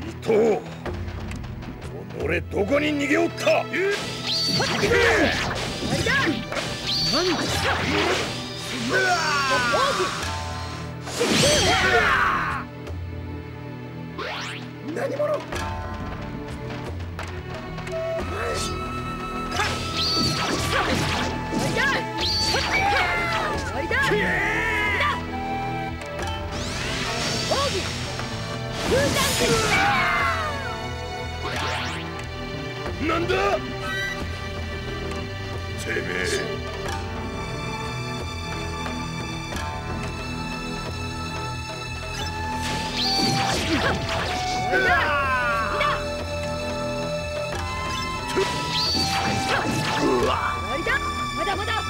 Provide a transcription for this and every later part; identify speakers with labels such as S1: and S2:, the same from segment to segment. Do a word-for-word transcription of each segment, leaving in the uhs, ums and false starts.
S1: 伊藤、己どこに逃げおった。何者。なんだてめえ。
S2: まだまだ。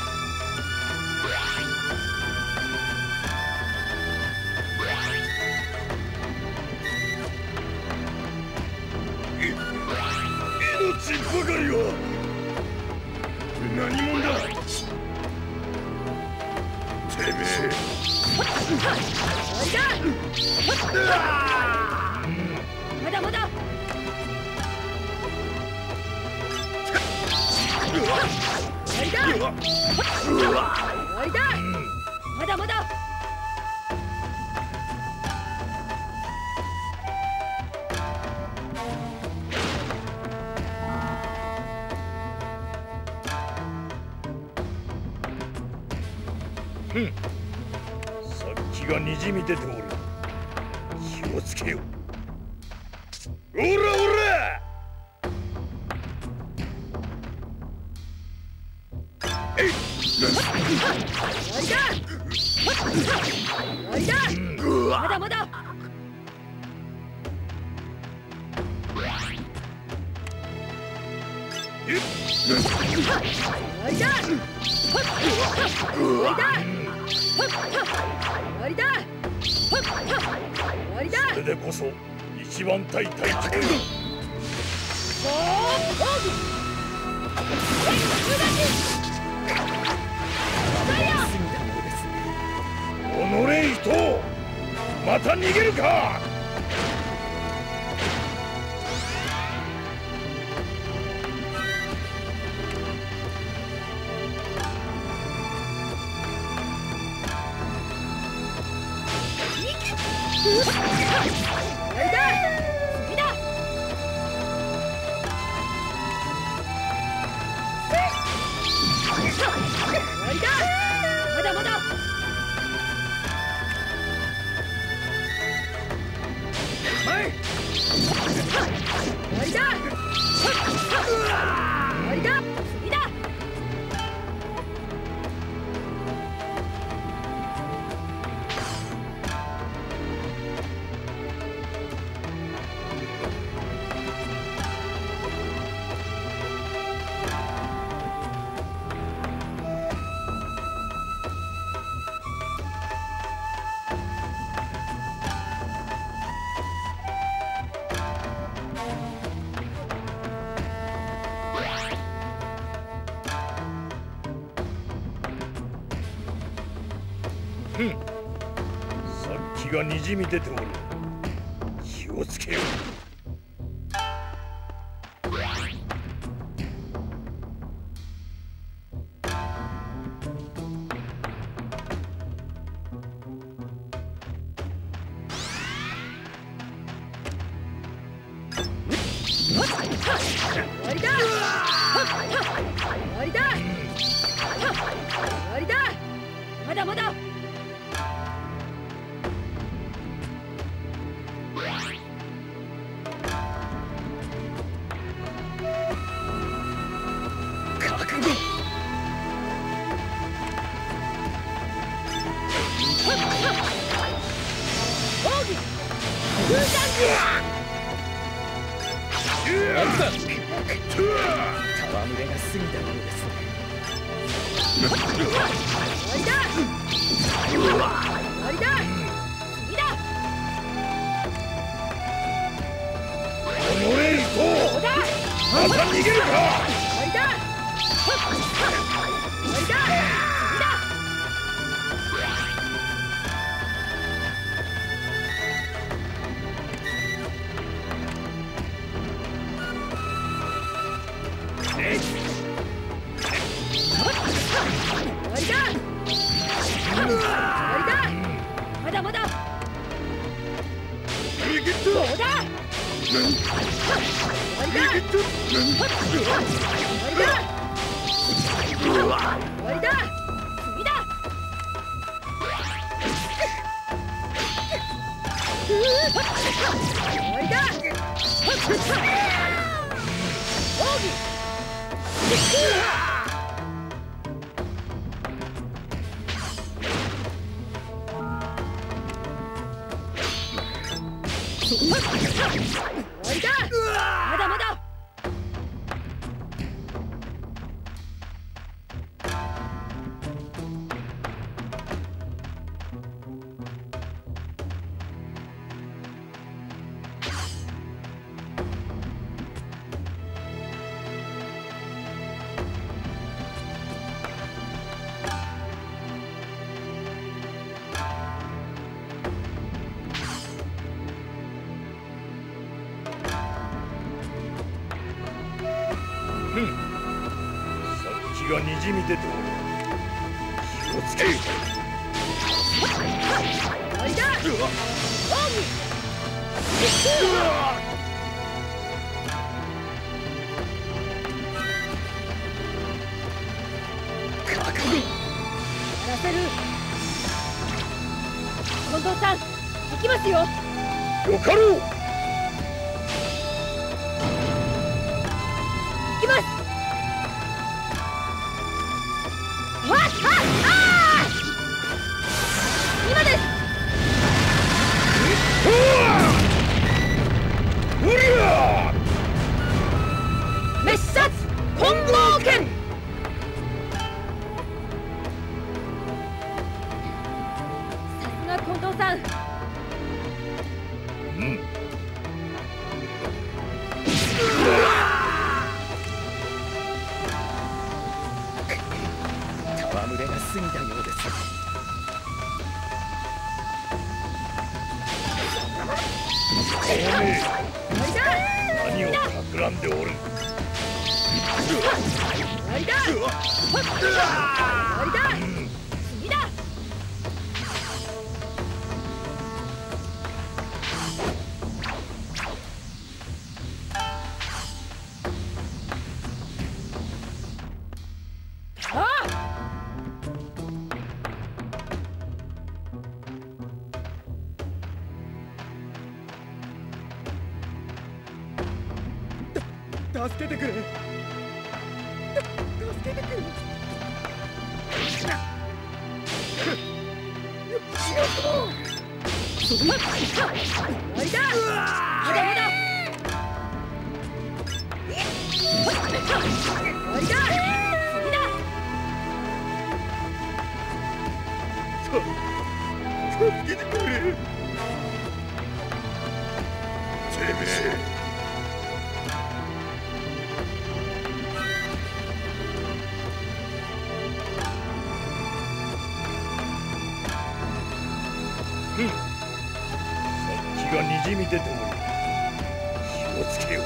S1: 命ばかりは何者だてめえ。
S2: まだまだ。まだまだ。
S1: ふん、さっきがにじみ出ておる。気をつけよ。おらおら。えい。
S2: まだまだ。
S1: それでこそ一番隊隊長よ。おのれ伊藤、また逃げるか。
S2: まだまだ。
S1: はい。
S2: 終わりだ。終わりだ。次だ。
S1: ふん、さっきがにじみ出ておる。気をつけよ。
S2: 終わりだ。終わりだ。終わりだ。まだまだ。覚悟。奥義。空間銃。戯れが過ぎたものですね。終わりだ。終わりだ。次だ。
S1: おのれ伊藤、また逃げるか。
S2: 終わりだ。終わりだ。次だ。 どうだ。終わりだ。終わりだ。終わりだ。次だ。終わりだ。奥義。終わりだ。まだまだ。
S1: 気がにじみ出ておる。気をつけ。
S2: 終わりだ。奥義。覚悟。やらせる。近藤さん、行きますよ。
S1: よかろう。
S2: 行きます。わっはっはー。今です。
S1: うりゃ
S2: 滅殺混合剣。さすが近藤さん。
S1: うん。
S3: 戯れが過ぎたようです。
S1: おめえ
S2: 終わりだ。
S1: 何を企んでおる。
S2: 終わりだ。終わりだ。次だ。ああ。
S3: 助けてくれ。助けてくれ。
S2: 終わりだ。まだまだ。終わりだ。次だ。
S1: 助けてくれ。てめえ。うん。さっきがにじみ出ておる。気をつけよ。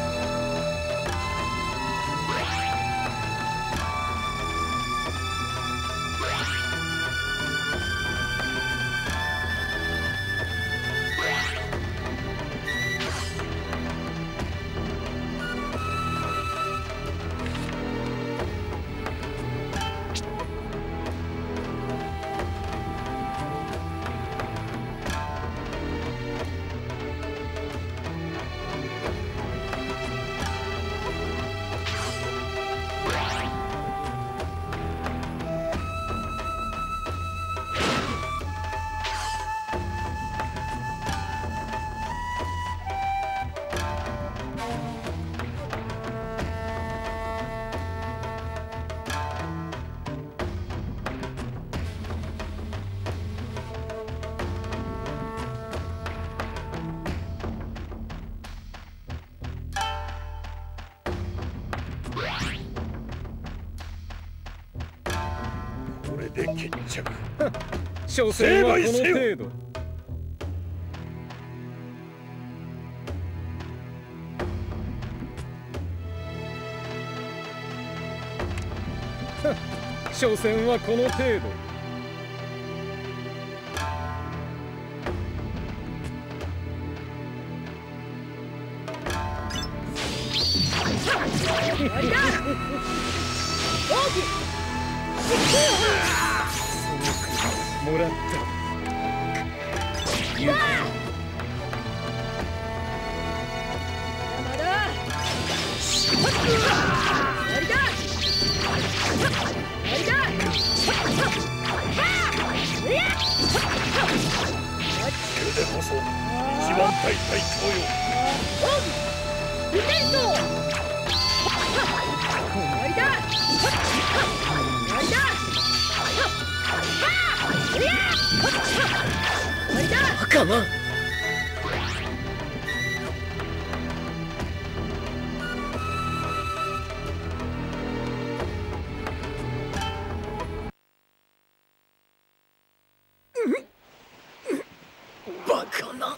S1: これで決着。
S3: 所詮はこの程度。所詮はこの程度。
S2: 終わりだ。奥義疾風波。
S3: もらった。
S2: わあ山だ。終わりだ。終わりだ。
S1: それでこそ一番大隊長よ。
S2: 奥義リテント。終わりだ。終わりだ。終わりだ。
S3: 仲間。バカな。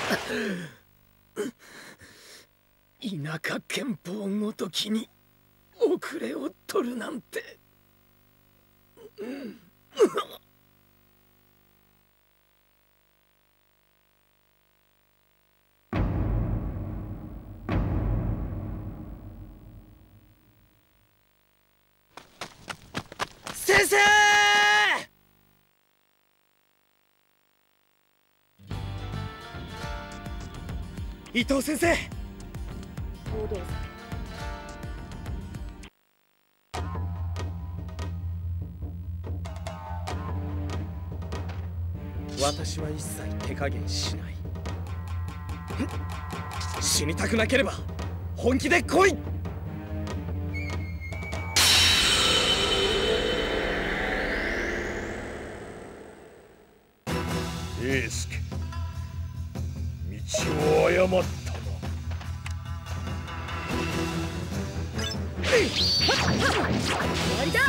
S3: 田舎憲法ごときに遅れを取るなんて。先生！伊藤先生。
S2: 東堂さん。
S3: 私は一切手加減しない。死にたくなければ本気で来い。
S1: 英介、道を誤ったな。
S2: 終わりだ。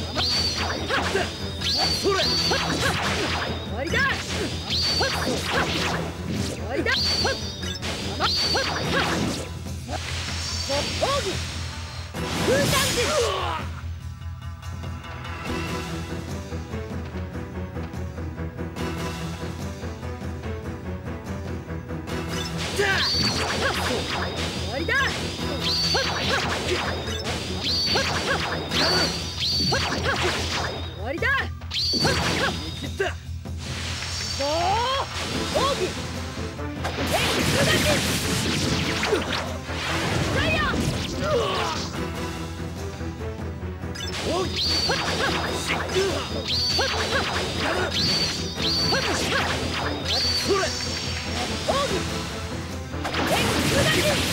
S3: それ。
S2: 終わりだ。終わりだ。奥義空間術。終わりだ。終わりだ。
S3: 切った。
S2: そう奥義空間術。ダイヤ。
S3: おい。疾空波。それ。
S2: 奥義空間術。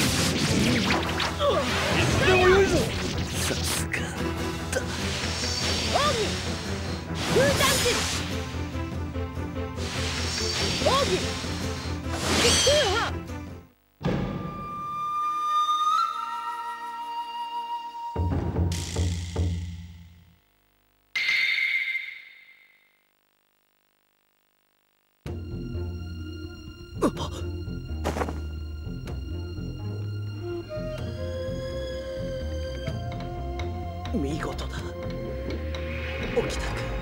S1: いつでもよいぞ。
S3: さすがだ。
S2: 奥義空間術。奥義疾風波。
S3: 見事だ、沖田君。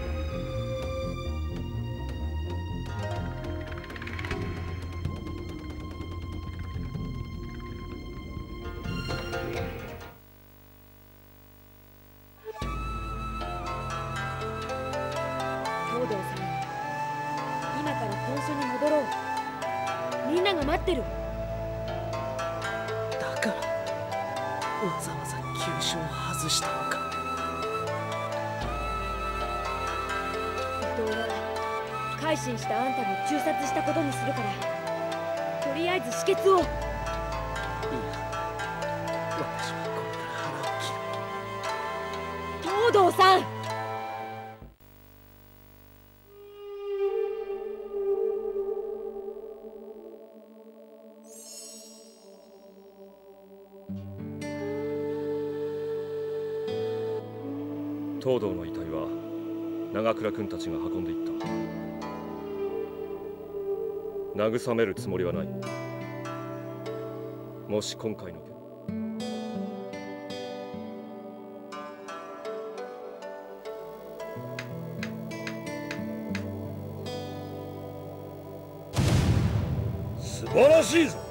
S2: 東堂さん、今から本所に戻ろう。みんなが待ってる。
S3: だからわざわざ急所を外したのか。
S2: 伊藤は改心したあんたも銃殺したことにするから、とりあえず止血を。いや、
S3: 私はこれから腹を切る。
S2: 東堂さん。
S4: 東堂の遺体は長倉君たちが運んでいった。慰めるつもりはない。もし今回の件
S1: 素晴らしいぞ。